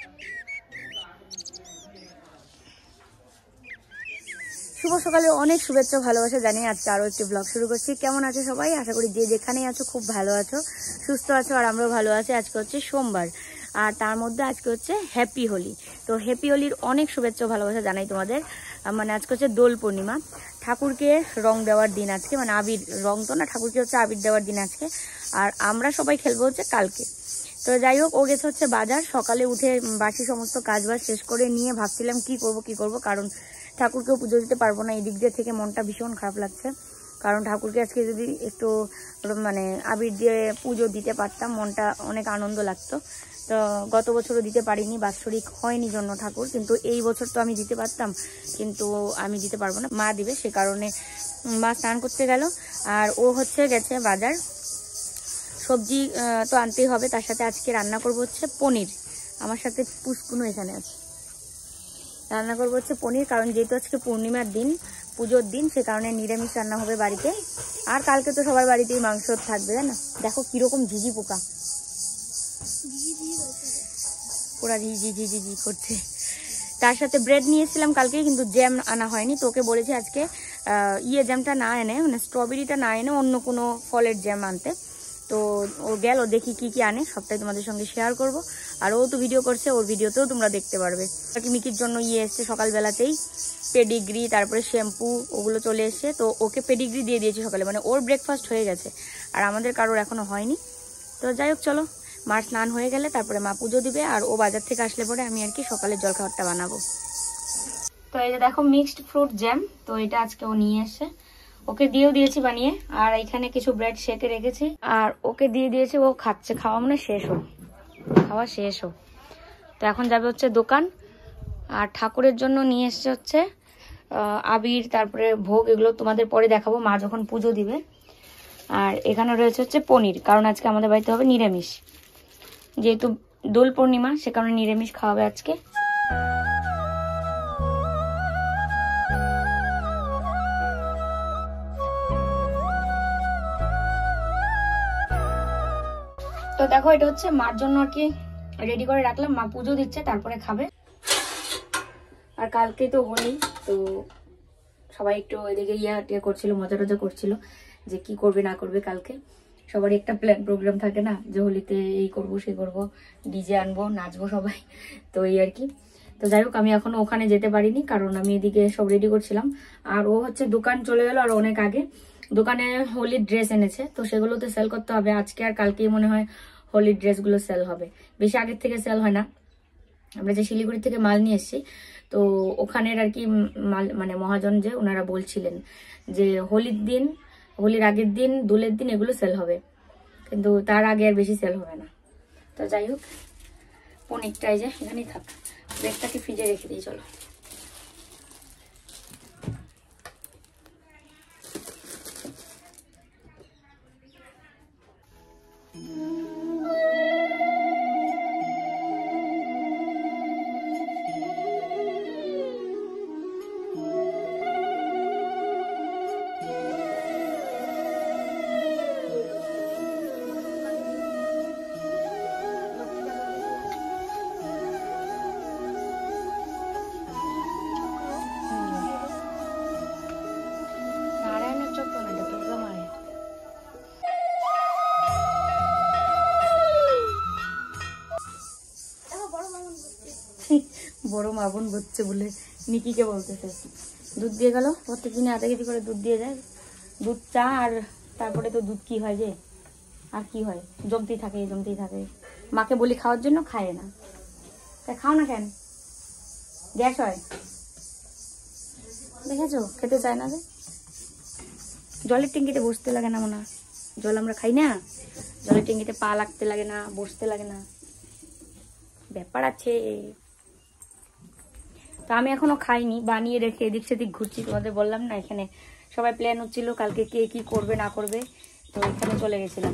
শুভ সকালে অনেক শুভেচ্ছা ভালোবাসা জানিয়ে আজকে আরো একটি ব্লগ শুরু করছি। কেমন আছো সবাই? আশা করি যে যেখানেই আছো খুব ভালো আছো, সুস্থ আছো, আর আমরাও ভালো আছি। আজকে হচ্ছে সোমবার, আর তার মধ্যে আজকে হচ্ছে হ্যাপি হোলি। তো হ্যাপি হোলির অনেক শুভেচ্ছা ভালোবাসা জানাই তোমাদের। মানে আজকে হচ্ছে দোল পূর্ণিমা, ঠাকুরকে রং দেওয়ার দিন আজকে, মানে আবির, রং তো না, ঠাকুরকে হচ্ছে আবির দেওয়ার দিন আজকে। আর আমরা সবাই খেলবো হচ্ছে কালকে। তো যাই হোক, ও গেছে হচ্ছে বাজার। সকালে উঠে বাকি সমস্ত কাজবাজ শেষ করে নিয়ে ভাবছিলাম কি করব, কারণ ঠাকুরকেও পুজো দিতে পারবো না। এই দিক দিয়ে থেকে মনটা ভীষণ খারাপ লাগছে, কারণ ঠাকুরকে আজকে যদি একটু মানে আবির দিয়ে পুজো দিতে পারতাম, মনটা অনেক আনন্দ লাগতো। তো গত বছরও দিতে পারিনি, বাৎসরিক হয়নি জন্য ঠাকুর, কিন্তু এই বছর তো আমি দিতে পারতাম, কিন্তু আমি দিতে পারবো না, মা দিবে। সে কারণে মা স্নান করতে গেল, আর ও হচ্ছে গেছে বাজার। সবজি তো আনতেই হবে, তার সাথে আজকে রান্না করবো হচ্ছে পনির। আমার সাথে পুষ্কুনও এখানে আছে। রান্না করবো হচ্ছে পনির, কারণ যেহেতু আজকে পূর্ণিমার দিন, পুজোর দিন, সে কারণে নিরামিষ রান্না হবে বাড়িতে। আর কালকে তো সবার বাড়িতেই মাংস থাকবে, জানো। দেখো কিরকম ঝিঝি পোকা, পুরা ঝিঝি করছে। তার সাথে ব্রেড নিয়ে এসেছিলাম কালকে, কিন্তু জ্যাম আনা হয়নি। তোকে বলেছি আজকে জ্যামটা না এনে, মানে স্ট্রবেরিটা না এনে অন্য কোনো ফলের জ্যাম আনতে। তো ও গেল, দেখি কি কি আনে, সবটাই তোমাদের সঙ্গে শেয়ার করব। আর ও তো ভিডিও করছে, ওর ভিডিওতেও তোমরা দেখতে পারবে। মিকির জন্য এসছে সকালবেলাতেই পেডিগ্রি, তারপরে শ্যাম্পু, ওগুলো চলে এসছে। তো ওকে পেডিগ্রি দিয়ে দিয়েছি সকালে, মানে ওর ব্রেকফাস্ট হয়ে গেছে, আর আমাদের কারোর এখনো হয়নি। তো যাই হোক, চলো, মার স্নান হয়ে গেলে তারপরে মা পুজো দিবে, আর ও বাজার থেকে আসলে পরে আমি আর কি সকালের জলখাবারটা বানাবো। তো এই যে দেখো মিক্সড ফ্রুট জ্যাম, তো এটা আজকে ও নিয়ে এসছে, ওকে দিয়েও দিয়েছি বানিয়ে। আর এখানে কিছু ব্রেড শেকে রেখেছি, আর ওকে দিয়ে দিয়েছি, ও খাচ্ছে। খাওয়া মানে শেষ হোক, খাওয়া শেষ হোক। তো এখন যাবে হচ্ছে দোকান। আর ঠাকুরের জন্য নিয়ে এসছে হচ্ছে আবির, তারপরে ভোগ, এগুলো তোমাদের পরে দেখাবো মা যখন পুজো দিবে। আর এখানে রয়েছে হচ্ছে পনির, কারণ আজকে আমাদের বাড়িতে হবে নিরামিষ, যেহেতু দোল পূর্ণিমা, সে কারণে নিরামিষ খাওয়াবে আজকে। তো দেখো, এটা হচ্ছে মার জন্য আর কি রেডি করে রাখলাম, মা পুজো দিচ্ছে, তারপরে খাবে। আর কালকে তো হোলি, তো সবাই একটু এদিকে ইয়ে করছিল, মজা টজা করছিল যে কি করবে না করবে কালকে। সবারই একটা প্ল্যান প্রোগ্রাম থাকে না, যে হোলিতে এই করবো সেই করবো, ডিজে আনবো, নাচবো সবাই, তো এই আর কি। তো যাই হোক, আমি এখনো ওখানে যেতে পারিনি, কারণ আমি এদিকে সব রেডি করছিলাম। আর ও হচ্ছে দোকান চলে গেল, আর অনেক আগে দোকানে হোলির ড্রেস এনেছে, তো সেগুলো তো সেল করতে হবে আজকে আর কালকেই মনে হয় হোলির ড্রেসগুলো সেল হবে, বেশি আগের থেকে সেল হয় না। আমরা যে শিলিগুড়ি থেকে মাল নিয়ে এসেছি, তো ওখানের আর কি মাল, মানে মহাজন যে ওনারা বলছিলেন যে হোলির দিন, হোলির আগের দিন, দোলের দিন এগুলো সেল হবে, কিন্তু তার আগে আর বেশি সেল হবে না। তো যাই হোক, পনিরটাই যে এখানেই থাক, ব্রেকটাকে ফ্রিজে রেখে দিই, চলো। বড় মা বোন হচ্ছে বলে নিকিকে বলতেছে। দুধ দিয়ে গেল, প্রত্যেকদিনে আধা কেজি করে দুধ দিয়ে যায়, দুধ চা, আর তারপরে তো দুধ কি হয় যে, আর কি হয়, জমতেই থাকে। মাকে বলি খাওয়ার জন্য, খায় না। তাই খাও না কেন, গ্যাস হয়, দেখেছো, খেতে চায় না। যে জলের ট্যাঙ্কিতে বসতে লাগে না, মনে হয় জল আমরা খাই না, জলের ট্যাঙ্কিতে পা লাগতে লাগে না, বসতে লাগে না, ব্যাপার আছে। তো আমি এখনো খাইনি, বানিয়ে রেখে এদিক সেদিক ঘুরছি। তোমাদের বললাম না, এখানে সবাই প্ল্যান হচ্ছিল কালকে কে কি করবে না করবে, তো এখানে চলে গেছিলাম।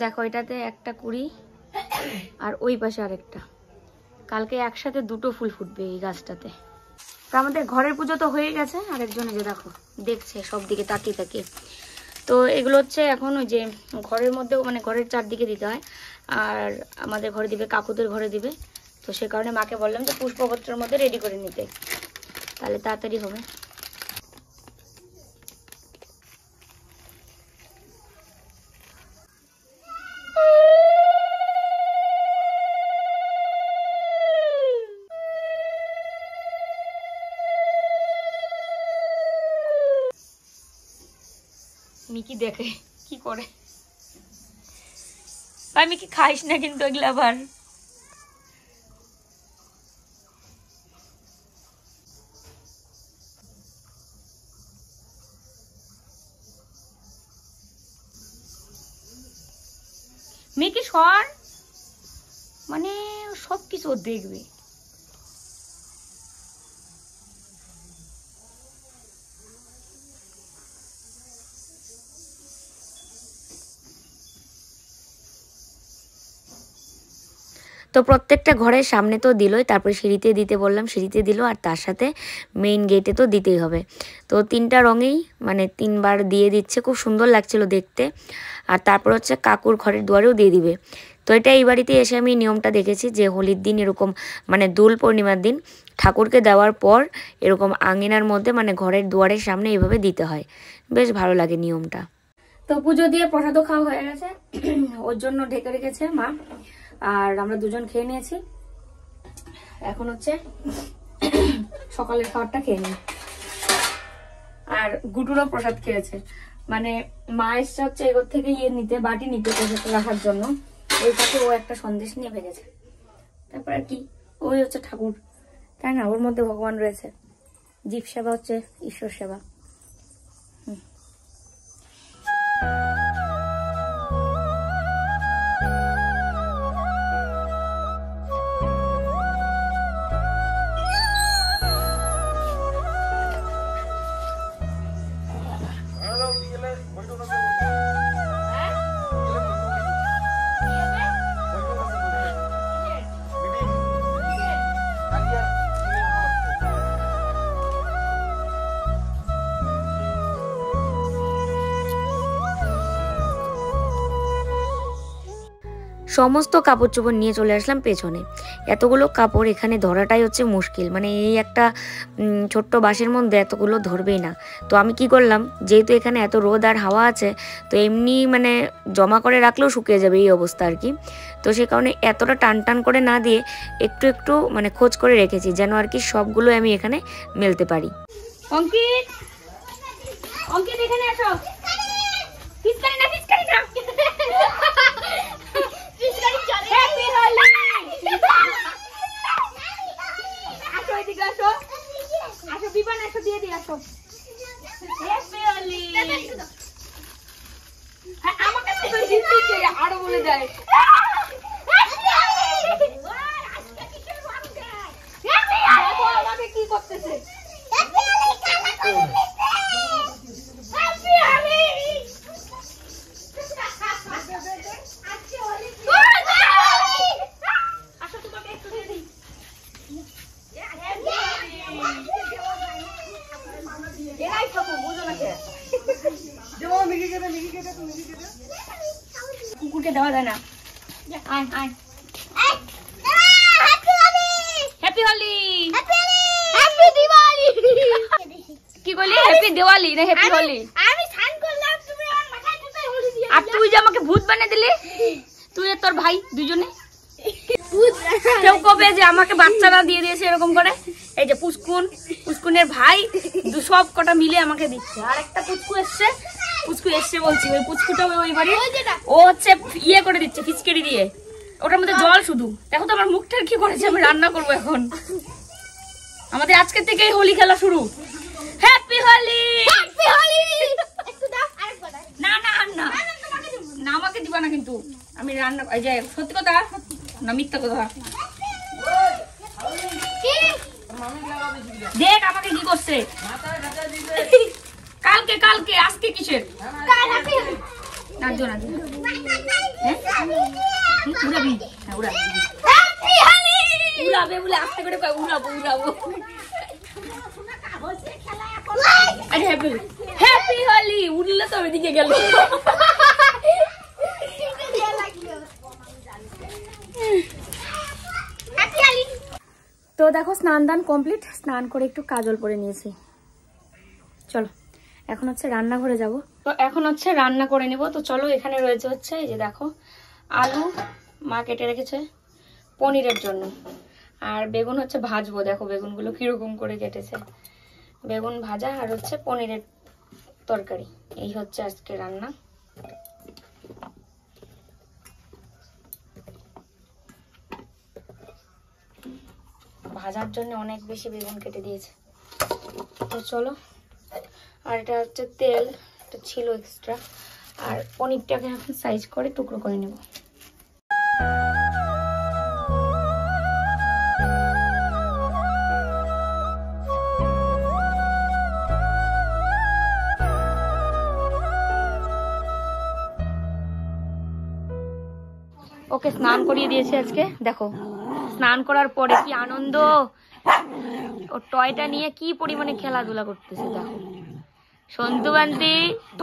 দেখো এটাতে একটা কুড়ি আর ওই পাশে আরেকটা, কালকে একসাথে দুটো ফুল ফুটবে এই গাছটাতে। তো আমাদের ঘরের পুজো তো হয়ে গেছে, আরেকজনে যে দেখো দেখছে সব দিকে তাকিয়ে তাকিয়ে। তো এগুলো হচ্ছে এখন ওই যে ঘরের মধ্যেও মানে ঘরের চারদিকে দিতে হয়, আর আমাদের ঘরে দিবে, কাকুদের ঘরে দিবে। তো সে কারণে মাকে বললাম যে পুষ্পপত্রের মধ্যে রেডি করে নিতে, তাহলে তাড়াতাড়ি হবে। মিকি দেখে কি করে, আমি কি খাইস না কিন্তু এগুলো আবার। মিকি সর, মানে সবকিছু দেখবে। তো প্রত্যেকটা ঘরের সামনে তো দিলই, তারপরে সিঁড়িতে দিতে বললাম, সিঁড়িতে দিল, আর তার সাথে মেইন গেটে তো দিতেই হবে। তো 3টা রঙেই মানে 3বার দিয়ে দিচ্ছে, খুব সুন্দর লাগছিল দেখতে। আর তারপর হচ্ছে কাকুর ঘরের দুয়ারেও দিয়ে দিবে। তো এটা এই বাড়িতে এসে আমি নিয়মটা দেখেছি যে হোলির দিন এরকম মানে দোল পূর্ণিমার দিন ঠাকুরকে দেওয়ার পর এরকম আঙিনার মধ্যে মানে ঘরের দুয়ারের সামনে এভাবে দিতে হয়, বেশ ভালো লাগে নিয়মটা। তো পুজো দিয়ে প্রসাদও খাওয়া হয়ে গেছে, ওর জন্য ঢেকে রেখেছে মা, আর আমরা দুজন খেয়ে নিয়েছি। এখন হচ্ছে সকালের খাবারটা খেয়ে নিই। আর গুটুরও প্রসাদ খেয়েছে, মানে মা এসছে হচ্ছে এগোর থেকে নিতে, বাটি নিতে প্রসাদ রাখার জন্য। ওই পাশে ও একটা সন্দেশ নিয়ে ভেজেছে। তারপর আর কি, ওই হচ্ছে ঠাকুর, তাই না, ওর মধ্যে ভগবান রয়েছে। জীব সেবা হচ্ছে ঈশ্বর সেবা। সমস্ত কাপড় চোপড় নিয়ে চলে আসলাম পেছনে। এতগুলো কাপড় এখানে ধরাটাই হচ্ছে মুশকিল, মানে এই একটা ছোট্ট বাসের মধ্যে এতগুলো ধরবেই না। তো আমি কি করলাম, যেহেতু এখানে এত রোদ আর হাওয়া আছে, তো এমনি মানে জমা করে রাখলেও শুকিয়ে যাবে এই অবস্থা আর কি। তো সে কারণে এতটা টান টান করে না দিয়ে একটু একটু মানে খোঁজ করে রেখেছি, যেন আর কি সবগুলো আমি এখানে মেলতে পারি। অঙ্কিত, অঙ্কিত এখানে আসো। পিচকারি না, পিচকারি না। আরো বলে যায় আমাকে কি করতেছে। কুকুরকে দেওয়া যায় না। আয় আয়, হ্যাপি হোলি, হ্যাপি দিওয়ালি। কি বলি, হ্যাপি দিওয়ালি না হ্যাপি হোলি? আমি স্নান করলাম, তুমি আমার মাথায় টুপে হোলি দিয়ে। আর তুই যে আমাকে ভূত বানিয়ে দিলি, তুই আর তোর ভাই দুজনে। কেউ কবে যে আমাকে বাচ্চা না দিয়ে দিয়েছে এরকম করে। এই যে পুষ্কুন, পুষ্কুনের ভাই সব কটা মিলে আমাকে দিচ্ছে। আর একটা পুচকু এসছে, পুচকু এসছে বলছি, ওই পুচকুটা ওই বাড়ি, ও হচ্ছে ইয়ে করে দিচ্ছে খিচকেড়ি দিয়ে, ওটার মধ্যে জল শুধু। দেখো তো আমার মুখটার কি করেছে, আমি রান্না করবো এখন। আমাদের আজকে থেকেই হোলি খেলা শুরু। Happy Holi, happy Holi. না না না না, আমাকে দিবা না কিন্তু, আমি রান্না, এই যে সত্যি কথা না মিথ্যা কথা। দেখ আমাকে কি করছে কালকে, কালকে আজকে কিসের? নাচো নাচো, হ্যাঁ উড়াবি, হ্যাঁ উড়াবি, উড়াবে বলে আস্তে করে উড়াবো উড়াবো। হ্যাপি হোলি, উড়লে তো ওইদিকে গেল। তো দেখো স্নান দান কমপ্লিট, স্নান করে একটু কাজল পরে নিয়েছি। চলো এখন হচ্ছে রান্নাঘরে যাব। তো এখন হচ্ছে রান্না করে নিব। তো চলো, এখানে রয়েছে হচ্ছে এই যে দেখো আলু মা কেটে রেখেছে পনিরের জন্য, আর বেগুন হচ্ছে ভাজবো। দেখো বেগুনগুলো কিরকম করে কেটেছে, বেগুন ভাজা আর হচ্ছে পনিরের তরকারি। এই হচ্ছে আজকে রান্না। ভাজার জন্য অনেক বেশি বেগুন কেটে দিয়েছে। তো চলো, আর এটা হচ্ছে তেল, এটা ছিল এক্সট্রা, আর পনিরটাকে এখন সাইজ করে টুকরো করে নেব। ওকে স্নান করিয়ে দিয়েছি আজকে। দেখো স্নান করার পরে কি আনন্দ, ও টয়টা নিয়ে কি পরিমাণে খেলাধুলা করতেছে। দেখো সন্তু বান্তি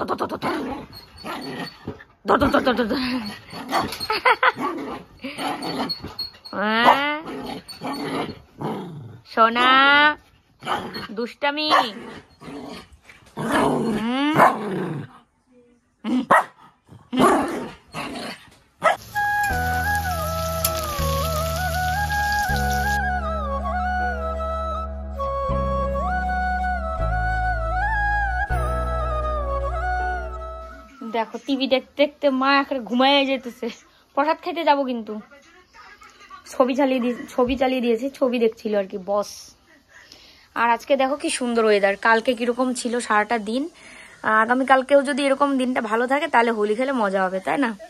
সোনা দুষ্টামি। দেখো টিভি দেখতে দেখতে মা এখন ঘুমায় যেতেছে। প্রসাদ খেতে যাবো কিন্তু ছবি চালিয়ে দিয়েছে, ছবি দেখছিল আর কি বস। আর আজকে দেখো কি সুন্দর ওয়েদার, কালকে কিরকম ছিল সারাটা দিন। আগামীকালকেও যদি এরকম দিনটা ভালো থাকে তাহলে হোলি খেলে মজা হবে, তাই না?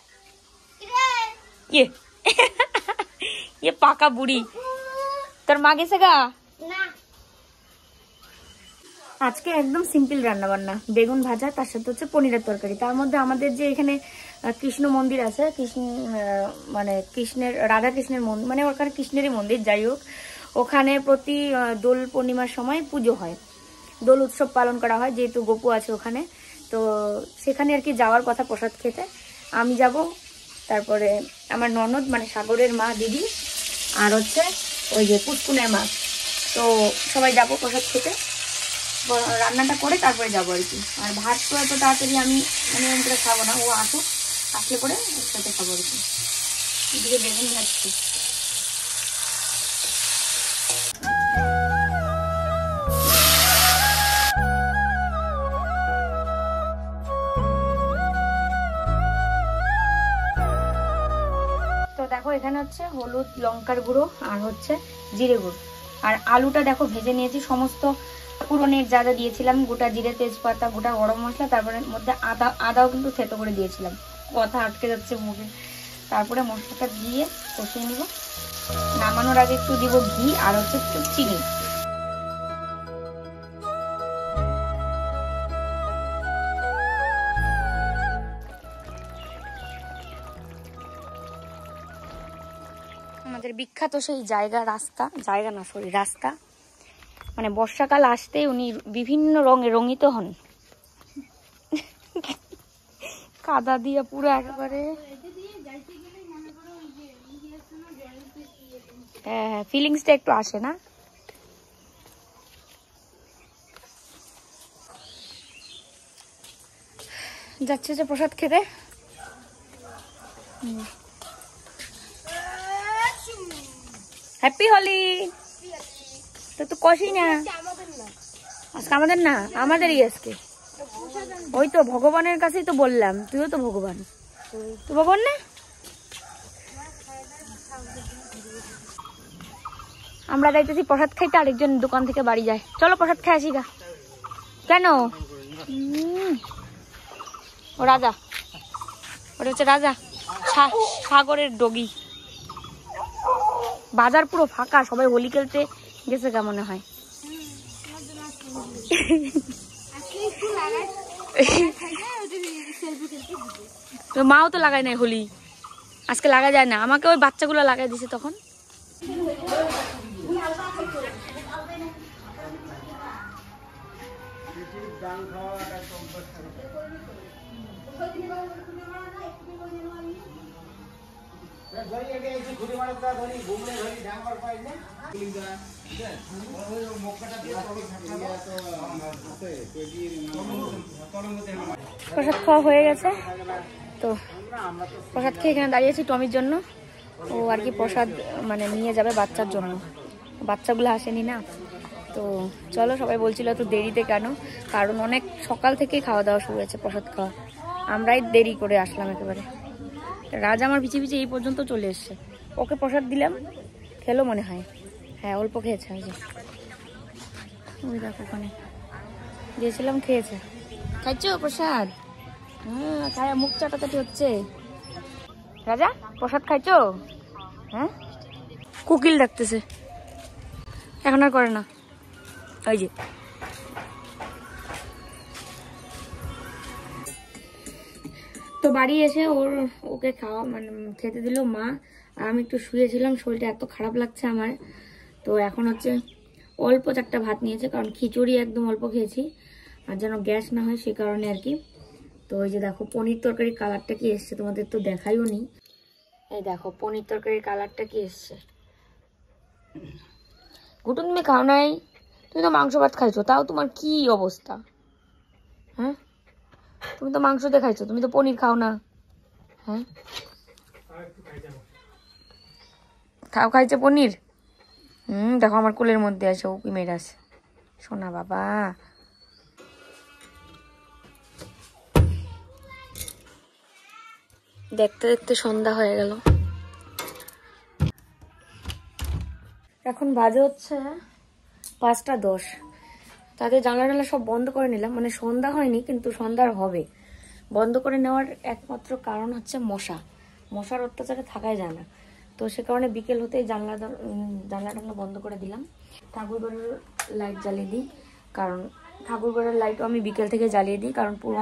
ইয়ে পাকা বুড়ি, তোর মা গেছে গা। আজকে একদম সিম্পল রান্না বান্না, বেগুন ভাজা, তার সাথে হচ্ছে পনিরের তরকারি। তার মধ্যে আমাদের যে এখানে কৃষ্ণ মন্দির আছে, মানে কৃষ্ণের, রাধা কৃষ্ণের মন্দির, মানে ওখানে কৃষ্ণেরই মন্দির, যাই হোক ওখানে প্রতি দোল পূর্ণিমার সময় পুজো হয়, দোল উৎসব পালন করা হয়, যেহেতু গোপু আছে ওখানে। তো সেখানে আর কি যাওয়ার কথা প্রসাদ খেতে। আমি যাব, তারপরে আমার ননদ মানে সাগরের মা দিদি, আর হচ্ছে ওই যে পুষ্কুনের মা। তো সবাই যাব প্রসাদ খেতে, রান্নাটা করে তারপরে যাবো আর কি। আর ভাত তো এত তাড়াতাড়ি আমি মানে এরকম করে খাবো না, ও আসুক, আসলে পরে একসাথে খাবো আর কি। এদিকে বেগুন ভাজছি। তো দেখো এখানে হচ্ছে হলুদ, লঙ্কার গুঁড়ো আর হচ্ছে জিরে গুঁড়ো, আর আলুটা দেখো ভেজে নিয়েছি। সমস্ত পুরনের যা যা দিয়েছিলাম, গোটা জিরে, তেজপাতা, গোটা গরম মশলা, তারপরে মধ্যে আদাও কিন্তু থেতো করে দিয়েছিলাম, কথা আটকে যাচ্ছে মুখে। তারপরে মশলাটা দিয়ে কষিয়ে নিব। নামানোর আগে একটু দিব ঘি আর হচ্ছে একটু চিনি। আমাদের বিখ্যাত সেই রাস্তা, মানে বর্ষাকাল আসতে উনি বিভিন্ন রঙে রঙিত হন, কাদা দিয়ে পুরো একেবারে। হ্যাঁ, ফিলিংসটা একটু আসে না? যাচ্ছে যে প্রসাদ খেতে। হ্যাপি হোলি। তো কষি না আজকে আমাদের না, আমাদেরই আজকে। ওই তো ভগবানের কাছেই তো বললাম, তুইও তো ভগবান, তুই ভগবান না? আমরা যাইতেছি প্রসাদ খাইতে, আরেকজন দোকান থেকে বাড়ি যায়। চলো প্রসাদ খাই আসি গা। কেন? ও রাজা, ওটা হচ্ছে রাজা, সাগরের ডগি। বাজার পুরো ফাঁকা, সবাই হোলি খেলতে গেছে গা মনে হয়। তো মাও তো লাগায় নাই হোলি, আজকে লাগা যায় না, আমাকে ওই বাচ্চাগুলো লাগাই দিছে তখন। প্রসাদ খাওয়া হয়ে গেছে, তো প্রসাদ খেয়ে এখানে দাঁড়িয়েছি টমির জন্য। ও আর কি প্রসাদ মানে নিয়ে যাবে বাচ্চার জন্য, বাচ্চাগুলো আসেনি না। তো চলো, সবাই বলছিল তো দেরিতে কেন, কারণ অনেক সকাল থেকেই খাওয়া দাওয়া শুরু হয়েছে, প্রসাদ খাওয়া। আমরাই দেরি করে আসলাম একেবারে। রাজ আমার পিছিয়ে পিছিয়ে এই পর্যন্ত চলে এসছে। ওকে প্রসাদ দিলাম, খেলো মনে হয়, হ্যাঁ অল্প খেয়েছে। ওই যে ওই দেখো ওখানে দিয়েছিলাম, খেয়েছে। খাইছো প্রসাদ? হ্যাঁ, খায় মুখ চাটাচাটি হচ্ছে। রাজা প্রসাদ খাইছো? হ্যাঁ, কুকিল ডাকতেছে, এখন আর করে না। ওই যে তো বাড়ি এসে ওকে খাওয়া মানে খেতে দিল মা, আর আমি একটু শুয়েছিলাম, শরীরটা এত খারাপ লাগছে আমার। তো এখন হচ্ছে অল্প 4টা ভাত নিয়েছে, কারণ খিচুড়ি একদম অল্প খেয়েছি, আর যেন গ্যাস না হয় সে কারণে আর কি। তো ওই যে দেখো পনির তরকারির কালারটা কি এসছে, তোমাদের তো দেখাইও নি। এই দেখো পনির তরকারির কালারটা কি এসছে। ঘুটু তুমি খাও নাই? তুমি তো মাংস ভাত খাইছো, তাও তোমার কি অবস্থা? হ্যাঁ, তুমি তো মাংস দিয়ে খাইছো, তুমি তো পনির খাও না। হ্যাঁ, খাও, খাইছে পনির। দেখো আমার কোলের মধ্যে আছে, ও কি মেরাস সোনা বাবা। দেখতে দেখতে সন্ধ্যা হয়ে গেল। এখন বাজে হচ্ছে 5টা 10। তাদের জানলা সব বন্ধ করে নিলাম, মানে সন্ধ্যা হয়নি কিন্তু সন্ধ্যার হবে। বন্ধ করে নেওয়ার একমাত্র কারণ হচ্ছে মশার অত্যাচারে থাকাই যায় না। তো সে কারণে বিকেল হতেই জানলা টানলা বন্ধ করে দিলাম। ঠাকুরঘরের লাইট জ্বালিয়ে দিই, কারণ ঠাকুরঘরের লাইটও আমি বিকেল থেকে জ্বালিয়ে দিই, কারণ পুরো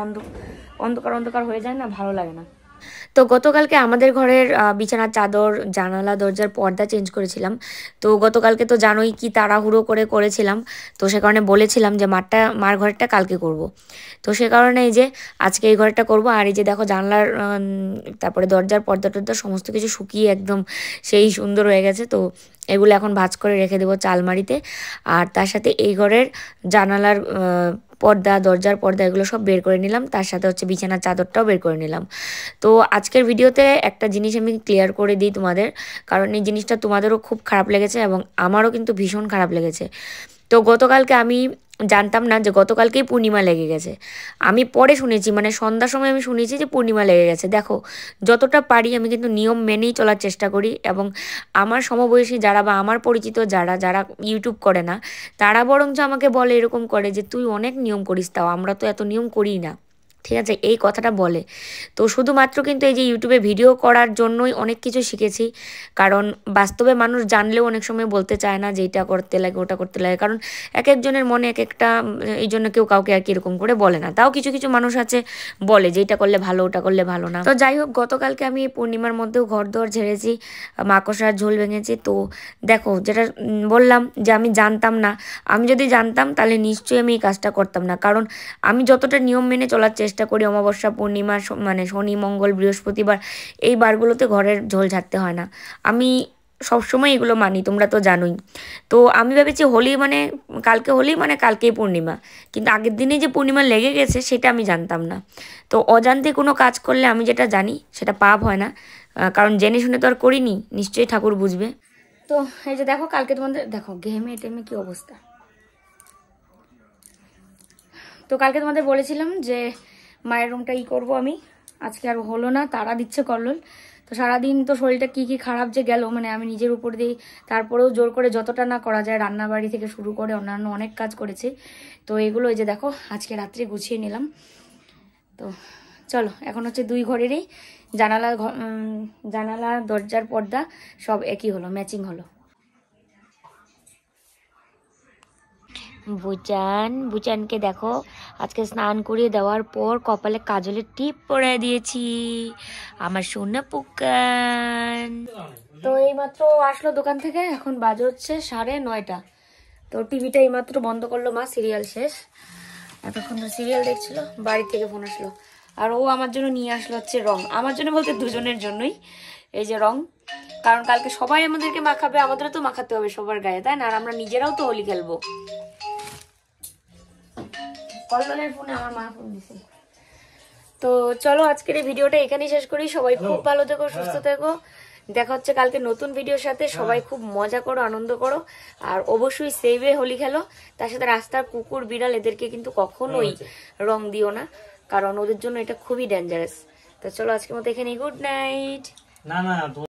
অন্ধকার হয়ে যায় না, ভালো লাগে না। তো গতকালকে আমাদের ঘরের বিছানার চাদর, জানালা, দরজার পর্দা চেঞ্জ করেছিলাম। তো গতকালকে তো জানোই কি তাড়াহুড়ো করেছিলাম। তো সে কারণে বলেছিলাম যে মার ঘরটা কালকে করব। তো সে কারণে এই যে আজকে এই ঘরটা করব। আর এই যে দেখো জানলার তারপরে দরজার পর্দা টর্দা সমস্ত কিছু শুকিয়ে একদম সেই সুন্দর হয়ে গেছে। তো এগুলো এখন ভাঁজ করে রেখে দেবো আলমারিতে। আর তার সাথে এই ঘরের জানালার পর্দা, দরজার পর্দা এগুলো সব বের করে নিলাম, তার সাথে হচ্ছে বিছানার চাদরটাও বের করে নিলাম। তো আজকের ভিডিওতে একটা জিনিস আমি ক্লিয়ার করে দিই তোমাদের, কারণ এই জিনিসটা তোমাদেরও খুব খারাপ লেগেছে এবং আমারও কিন্তু ভীষণ খারাপ লেগেছে। তো গতকালকে আমি জানতাম না যে গতকালকেই পূর্ণিমা লেগে গেছে। আমি পরে শুনেছি, মানে সন্ধ্যার সময় আমি শুনেছি যে পূর্ণিমা লেগে গেছে। দেখো যতটা পারি আমি কিন্তু নিয়ম মেনেই চলার চেষ্টা করি, এবং আমার সমবয়সী যারা বা আমার পরিচিত যারা ইউটিউব করে না, তারা বরঞ্চ আমাকে বলে, এরকম করে যে তুই অনেক নিয়ম করিস, তাও আমরা তো এত নিয়ম করি না। ঠিক আছে, এই কথাটা বলে। তো শুধুমাত্র কিন্তু এই যে ইউটিউবে ভিডিও করার জন্যই অনেক কিছু শিখেছি, কারণ বাস্তবে মানুষ জানলেও অনেক সময় বলতে চায় না যে এটা করতে লাগে ওটা করতে লাগে, কারণ এক একজনের মনে এক একটা, এই জন্য কেউ কাউকে আর কি এরকম করে বলে না। তাও কিছু কিছু মানুষ আছে বলে যে এটা করলে ভালো ওটা করলে ভালো না। তো যাই হোক, গতকালকে আমি পূর্ণিমার মধ্যেও ঘর দোর ঝেড়েছি, মাকড়সার ঝোল ভেঙেছি। তো দেখো যেটা বললাম যে আমি জানতাম না, আমি যদি জানতাম তাহলে নিশ্চয়ই আমি এই কাজটা করতাম না, কারণ আমি যতটা নিয়ম মেনে চলার চেষ্টা করি, অমাবস্যা, পূর্ণিমা, মানে শনি, মঙ্গল, বৃহস্পতিবার, এই বারগুলোতে ঘরের ঝোল ঝাড়তে হয় না। আমি সবসময় এগুলো মানি, তোমরা তো জানোই। তো আমি ভেবেছি হোলি মানে কালকেই পূর্ণিমা, কিন্তু আগের দিনে যে পূর্ণিমা লেগে গেছে সেটা আমি জানতাম না। তো অজান্তে কোনো কাজ করলে আমি যেটা জানি সেটা পাপ হয় না, কারণ জেনে শুনে তো আর করিনি, নিশ্চয়ই ঠাকুর বুঝবে। তো এই যে দেখো কালকে তোমাদের দেখো ঘেমে টেমে কি অবস্থা। তো কালকে তোমাদের বলেছিলাম যে মায়ের রুমটা করবো আমি, আজকে আর হলো না, তারা দিচ্ছে কল্লোল। তো সারাদিন তো শরীরটা কি খারাপ যে গেল, মানে আমি নিজের উপর দিই, তারপরেও জোর করে যতটা না করা যায় রান্নাবাড়ি থেকে শুরু করে অন্যান্য অনেক কাজ করেছি। তো এগুলো এই যে দেখো আজকে রাত্রে গুছিয়ে নিলাম। তো চলো, এখন হচ্ছে 2 ঘরেরই জানালা দরজার পর্দা সব একই হলো, ম্যাচিং হলো। বুচানকে দেখো আজকে স্নান করিয়ে দেওয়ার পর কপালে কাজলের টিপ পরিয়ে দিয়েছি, আমার সোনা পুকান। তো এইমাত্র আসলো দোকান থেকে, এখন বাজে হচ্ছে 9:30। তো টিভিটা এইমাত্র বন্ধ করলো মা, সিরিয়াল শেষ, এতক্ষণ তো সিরিয়াল দেখছিল। বাড়ি থেকে ফোন আসলো, আর ও আমার জন্য নিয়ে আসলো হচ্ছে রং, আমার জন্য বলতে দুজনের জন্যই। এই যে রং, কারণ কালকে সবাই আমাদেরকে মাখাবে, আমাদেরও তো মাখাতে হবে সবার গায়ে, তাই না? আর আমরা নিজেরাও তো হোলি খেলবো। কল্যাণের ফোনে আমার মা ফোন দিছে। তো চলো আজকের এই ভিডিওটা এখানেই শেষ করি। সবাই খুব ভালো থেকো, সুস্থ থেকো। দেখা হচ্ছে কালকে নতুন ভিডিওর সাথে। সবাই খুব মজা করো, আনন্দ করো, আর অবশ্যই সেভে হোলি খেলো। তার সাথে রাস্তার কুকুর বিড়াল এদেরকে কিন্তু কখনোই রং দিও না, কারণ ওদের জন্য এটা খুবই ডেঞ্জারাস। তো চলো আজকের মতো এখানেই, গুড নাইট। না না